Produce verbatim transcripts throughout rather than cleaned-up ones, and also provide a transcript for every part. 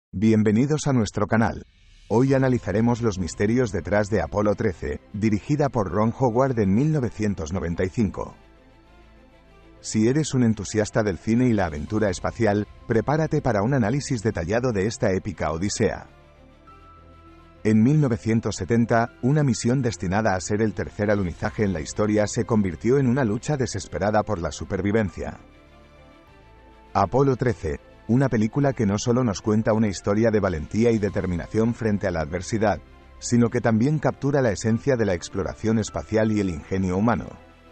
Bienvenidos a nuestro canal. Hoy analizaremos los misterios detrás de Apolo trece, dirigida por Ron Howard en mil novecientos noventa y cinco. Si eres un entusiasta del cine y la aventura espacial, prepárate para un análisis detallado de esta épica odisea. En mil novecientos setenta, una misión destinada a ser el tercer alunizaje en la historia se convirtió en una lucha desesperada por la supervivencia. Apolo trece, una película que no solo nos cuenta una historia de valentía y determinación frente a la adversidad, sino que también captura la esencia de la exploración espacial y el ingenio humano.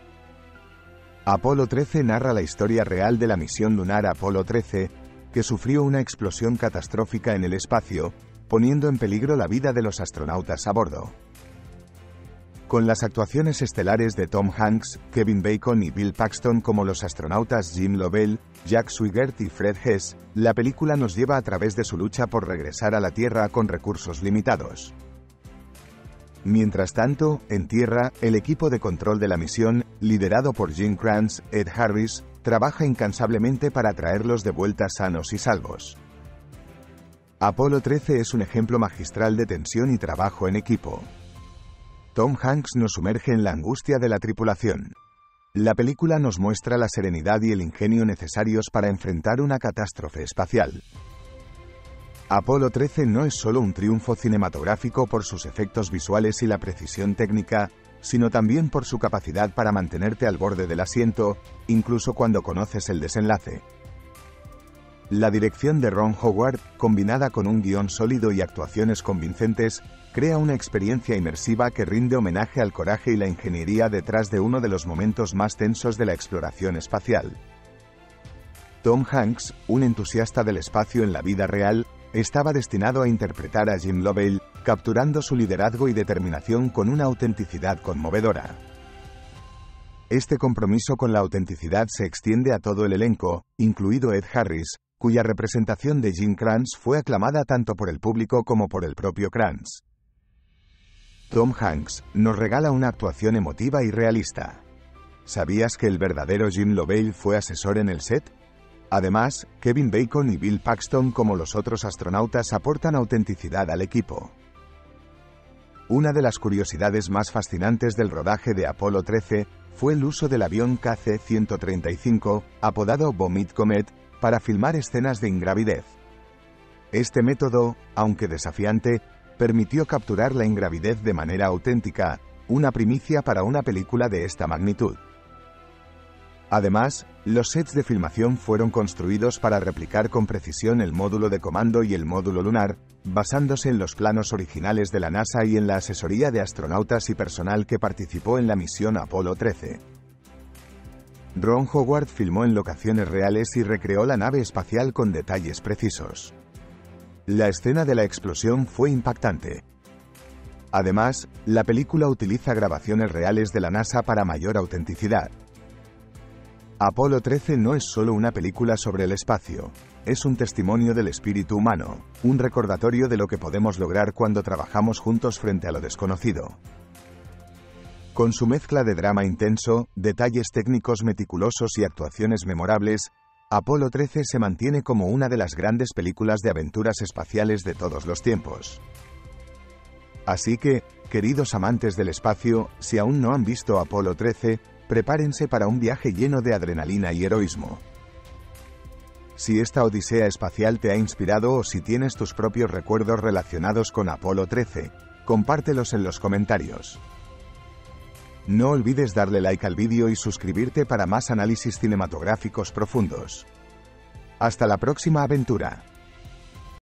Apolo trece narra la historia real de la misión lunar Apolo trece, que sufrió una explosión catastrófica en el espacio, poniendo en peligro la vida de los astronautas a bordo. Con las actuaciones estelares de Tom Hanks, Kevin Bacon y Bill Paxton como los astronautas Jim Lovell, Jack Swigert y Fred Hess, la película nos lleva a través de su lucha por regresar a la Tierra con recursos limitados. Mientras tanto, en Tierra, el equipo de control de la misión, liderado por Gene Kranz, Ed Harris, trabaja incansablemente para traerlos de vuelta sanos y salvos. Apolo trece es un ejemplo magistral de tensión y trabajo en equipo. Tom Hanks nos sumerge en la angustia de la tripulación. La película nos muestra la serenidad y el ingenio necesarios para enfrentar una catástrofe espacial. Apolo trece no es solo un triunfo cinematográfico por sus efectos visuales y la precisión técnica, sino también por su capacidad para mantenerte al borde del asiento, incluso cuando conoces el desenlace. La dirección de Ron Howard, combinada con un guión sólido y actuaciones convincentes, crea una experiencia inmersiva que rinde homenaje al coraje y la ingeniería detrás de uno de los momentos más tensos de la exploración espacial. Tom Hanks, un entusiasta del espacio en la vida real, estaba destinado a interpretar a Jim Lovell, capturando su liderazgo y determinación con una autenticidad conmovedora. Este compromiso con la autenticidad se extiende a todo el elenco, incluido Ed Harris, cuya representación de Gene Kranz fue aclamada tanto por el público como por el propio Kranz. Tom Hanks nos regala una actuación emotiva y realista. ¿Sabías que el verdadero Jim Lovell fue asesor en el set? Además, Kevin Bacon y Bill Paxton como los otros astronautas aportan autenticidad al equipo. Una de las curiosidades más fascinantes del rodaje de Apolo trece fue el uso del avión K C ciento treinta y cinco, apodado Vomit Comet, para filmar escenas de ingravidez. Este método, aunque desafiante, permitió capturar la ingravidez de manera auténtica, una primicia para una película de esta magnitud. Además, los sets de filmación fueron construidos para replicar con precisión el módulo de comando y el módulo lunar, basándose en los planos originales de la NASA y en la asesoría de astronautas y personal que participó en la misión Apolo trece. Ron Howard filmó en locaciones reales y recreó la nave espacial con detalles precisos. La escena de la explosión fue impactante. Además, la película utiliza grabaciones reales de la NASA para mayor autenticidad. Apolo trece no es solo una película sobre el espacio, es un testimonio del espíritu humano, un recordatorio de lo que podemos lograr cuando trabajamos juntos frente a lo desconocido. Con su mezcla de drama intenso, detalles técnicos meticulosos y actuaciones memorables, Apolo trece se mantiene como una de las grandes películas de aventuras espaciales de todos los tiempos. Así que, queridos amantes del espacio, si aún no han visto Apolo trece, prepárense para un viaje lleno de adrenalina y heroísmo. Si esta odisea espacial te ha inspirado o si tienes tus propios recuerdos relacionados con Apolo trece, compártelos en los comentarios. No olvides darle like al vídeo y suscribirte para más análisis cinematográficos profundos. Hasta la próxima aventura.